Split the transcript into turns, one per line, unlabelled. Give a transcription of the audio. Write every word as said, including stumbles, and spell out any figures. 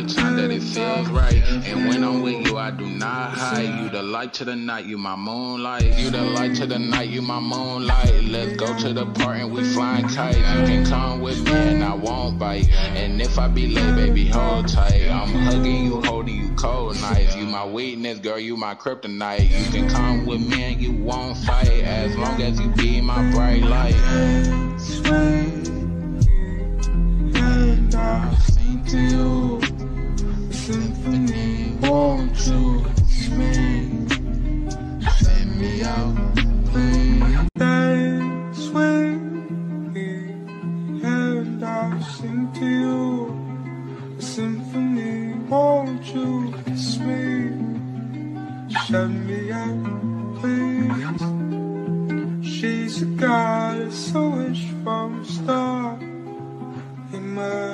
the time that it feels right. And when I'm with you, I do not hide. You the light to the night, you my moonlight. You the light to the night, you my moonlight. Let's go to the park and we flying kites. You can come with me and I won't bite. And if I be late, baby, hold tight. I'm hugging you, holding you cold nights. You my weakness, girl, you my kryptonite. You can come with me and you won't fight, as long as you be my bright light. And I sing to you a symphony, won't you kiss me? Send me out, please.
Dance with me, and I sing to you a symphony, won't you kiss me? Shut me out, please. She's a goddess, so wish from a star in my